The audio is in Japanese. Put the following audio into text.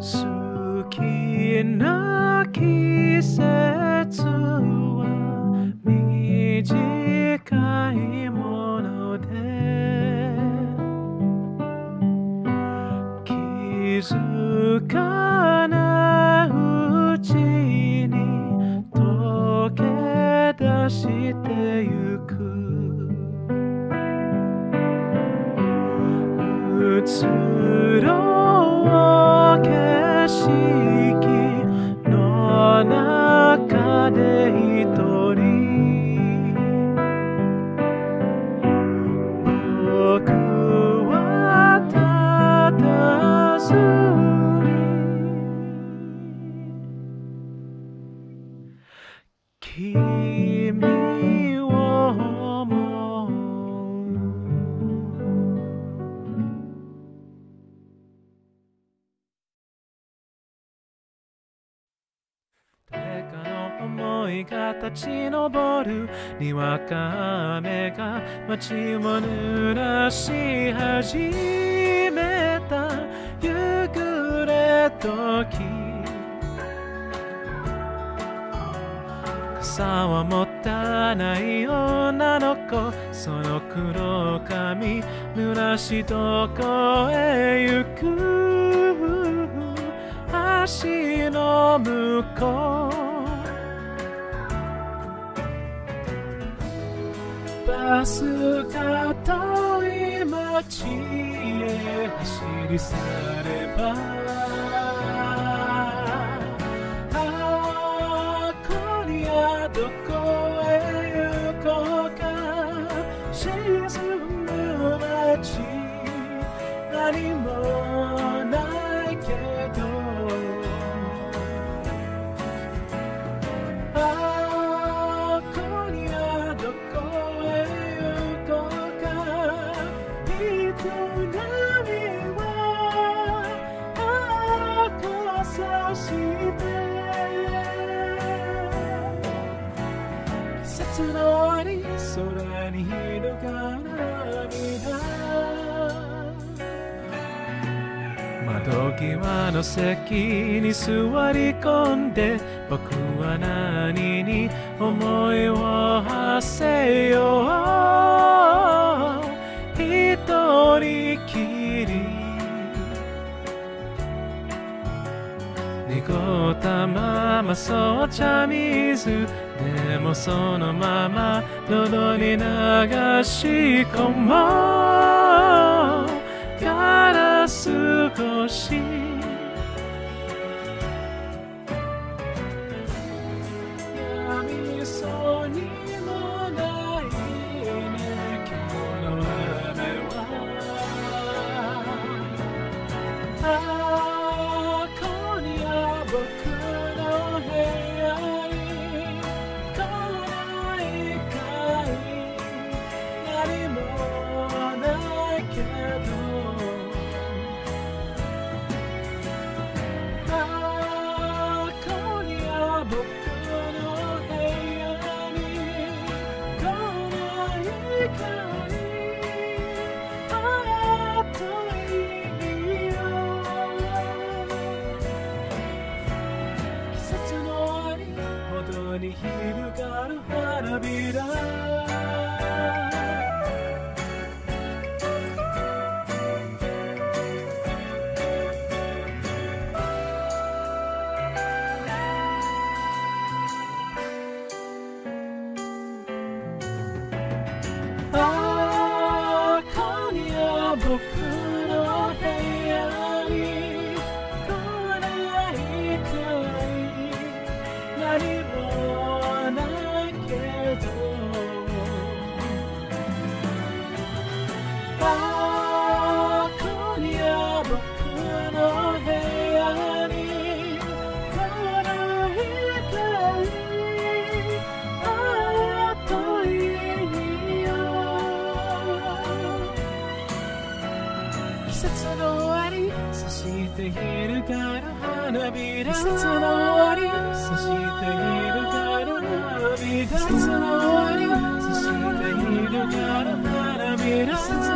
好きな季節は短いもので気づかないうちに溶け出してゆく移ろう景色の中で一人僕は佇み君を思う誰かの思いが立ち上るにわか雨が街を濡らし始めた夕暮れ時傘は持たない女の子その黒髪濡らしどこへ行く橋の向こうバスが遠い街へ走り去れば今夜どこへ行こうか沈む街何もないけど季節の終わり空に広がる涙窓際の席に座り込んで僕は何に思いを馳せよう一人きり濁ったままそう茶水でもそのまま喉に流し込もうから少しやみそうにもないね今日の雨は今夜僕の部屋に来ないかい何もないけど今夜僕の部屋に来ないかいあっといいよ季節の終わりほどに広がる花びら今夜僕の部屋に来ないかい何もないけど今夜僕の部屋に来ないかいあっといいよ季節の終わりそして広がる花びら季節の終わりそして広がる花びら季節の終わりそして広がる花びら